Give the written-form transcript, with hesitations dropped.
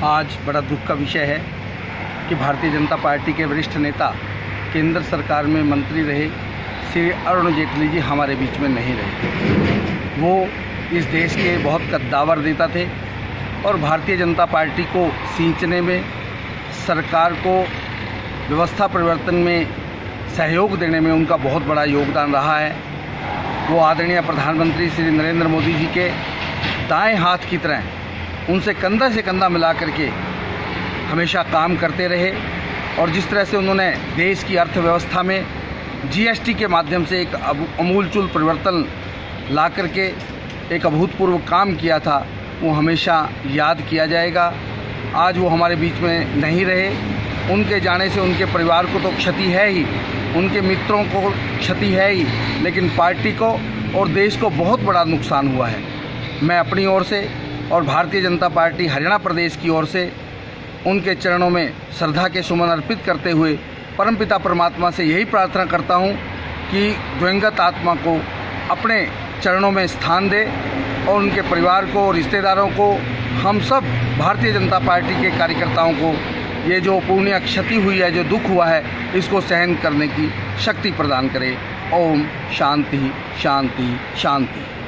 आज बड़ा दुख का विषय है कि भारतीय जनता पार्टी के वरिष्ठ नेता, केंद्र सरकार में मंत्री रहे श्री अरुण जेटली जी हमारे बीच में नहीं रहे। वो इस देश के बहुत कद्दावर नेता थे और भारतीय जनता पार्टी को सींचने में, सरकार को व्यवस्था परिवर्तन में सहयोग देने में उनका बहुत बड़ा योगदान रहा है। वो आदरणीय प्रधानमंत्री श्री नरेंद्र मोदी जी के दाएं हाथ की तरह उनसे कंधा से कंधा मिला करके हमेशा काम करते रहे और जिस तरह से उन्होंने देश की अर्थव्यवस्था में जीएसटी के माध्यम से एक अमूलचूल परिवर्तन ला करके एक अभूतपूर्व काम किया था, वो हमेशा याद किया जाएगा। आज वो हमारे बीच में नहीं रहे। उनके जाने से उनके परिवार को तो क्षति है ही, उनके मित्रों को क्षति है ही, लेकिन पार्टी को और देश को बहुत बड़ा नुकसान हुआ है। मैं अपनी ओर से और भारतीय जनता पार्टी हरियाणा प्रदेश की ओर से उनके चरणों में श्रद्धा के सुमन अर्पित करते हुए परमपिता परमात्मा से यही प्रार्थना करता हूं कि दिवंगत आत्मा को अपने चरणों में स्थान दे और उनके परिवार को, रिश्तेदारों को, हम सब भारतीय जनता पार्टी के कार्यकर्ताओं को ये जो पूर्णिया क्षति हुई है, जो दुख हुआ है, इसको सहन करने की शक्ति प्रदान करे। ओम शांति शांति शांति।